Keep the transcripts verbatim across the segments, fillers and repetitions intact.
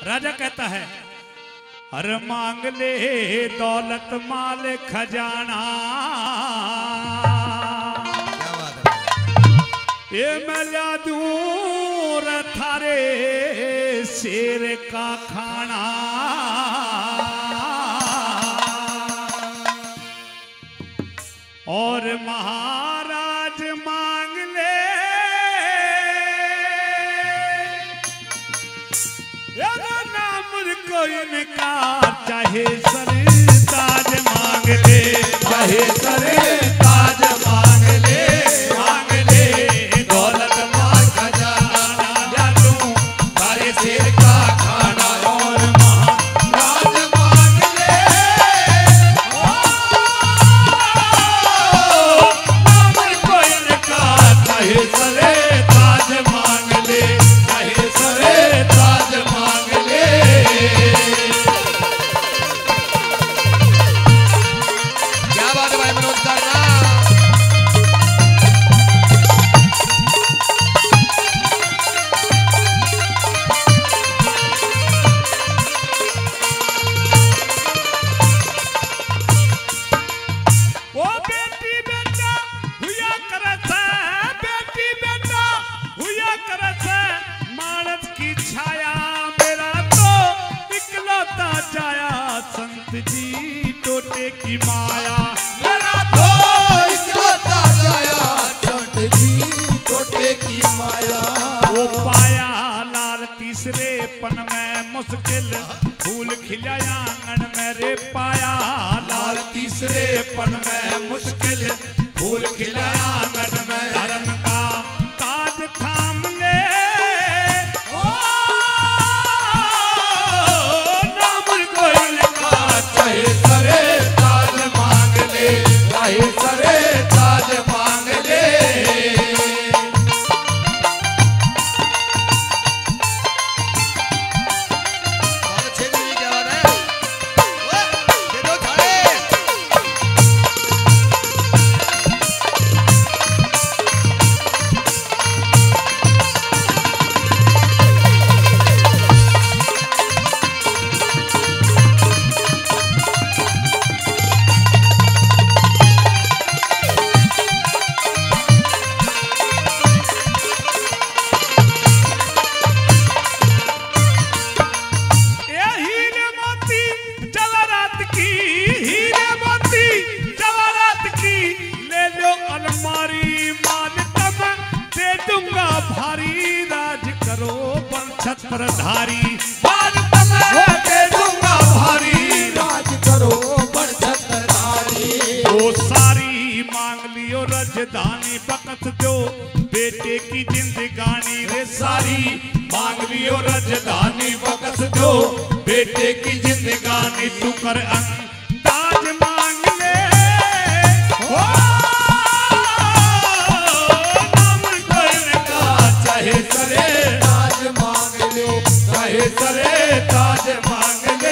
राजा कहता है अरे मांग ले दौलत माल खजाना, क्या बात है। ये मैं ला दूर थारे शेर का खाना, और महाराज मांग ले नाम को इनका, चाहे सर ताज मांग ले, चाहे सर ताज मांग ले, मांग ले दौलत माल खजाना, या तू तारे शेर का खाना, और महाराज मांग ले नाम को इनका, चाहे सर ताज मांग ले, चाहे सर ताज मांग ले। क्या बात है भाई मनोज करना। वो बेटी बेटा हुआ करत है, बेटी बेटा हुआ करत है, मानस की छाया मेरा तो इकलौता जाया, संत जी टोटे की माया मेरा तो इकलौता जाया, संत जी टोटे की माया। वो पाया लाल तीसरे पन में मुश्किल, फूल खिलाया आंगन में रे, पाया लाल तीसरे पन में मुश्किल, फूल खिलाया आंगन में, धर्म का ताज थाम ले, ओ नाम को इनका, चाहे सरे ताज मांग ले, चाहे सरे ताज मांग ले। बहुत अच्छे जी, क्या बात है। ओए, दे दो थाड़े। ये हीरे मोती जवाहरात की, हीरे मोती जवाहरात की, ले लो अलमारी माल तब दे दूंगा भारी, राज करो बल छत्रधारी, माल तब दे दूंगा भारी, राज करो बड़ छत्रधारी। वो सारी मांग लियो राजधानी, बकस दो बेटे की जिंदगानी रे, सारी मांग लियो राजधानी, बकस दो बेटे की जिंदगानी, तू कर अंदाज मांग ले, ओ नाम को इनका, चाहे सरे ताज मांग ले, चाहे सरे ताज मांग ले।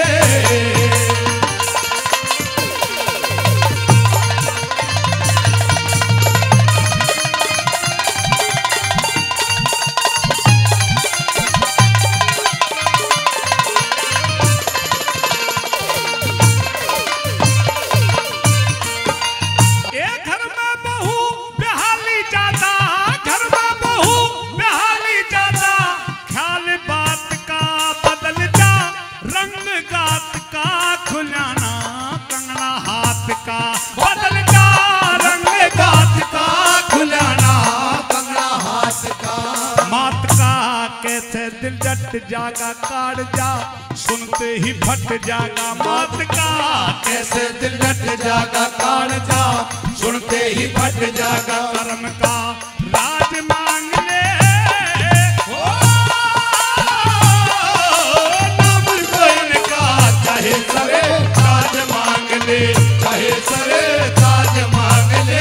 ए घर में बहू बेहाली ज्यादा, घर में बहू बेहाली ज्यादा, ख्याल बात का बदल जा, रंग गात का खुलाना, कंगना हाथ का बदल जा, रंग गात का खुलाना, कंगना हाथ का। मात का कैसे दिल जट जागा, काट जा सुनते ही फट जागा, मात का कैसे दिल जट जागा, काट जा सुनते ही फट जागा, कर्म का राज मांग ले, ओ नाम को इनका, चाहे सरे ताज मांग ले, चाहे सरे ताज मांग ले।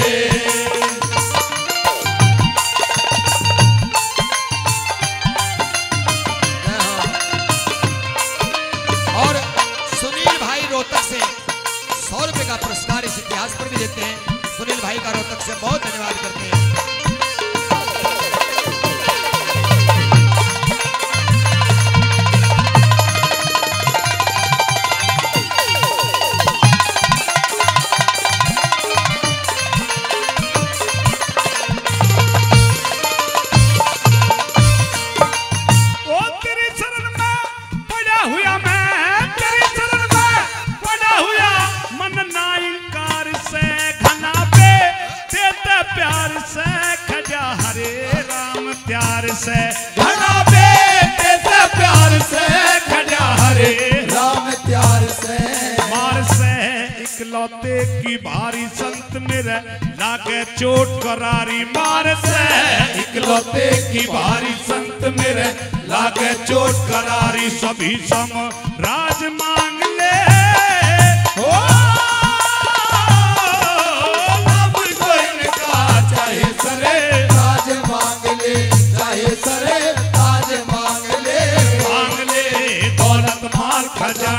और सुनील भाई रोहतक से सौ रुपए का पुरस्कार इस इतिहास पर भी देते हैं। सुनील भाई का रोहतक से बहुत धन्यवाद करते हैं। की भारी संत मेरे लागे चोट करारी मार से। इकलौते की भारी संत मेरे लागे चोट करारी सभी सम राज मांग ले। ओ नाम को इनका चाहे सरे ताज मांग ले, चाहे सरे ताज मांग ले। मांग ले दौलत माल खजा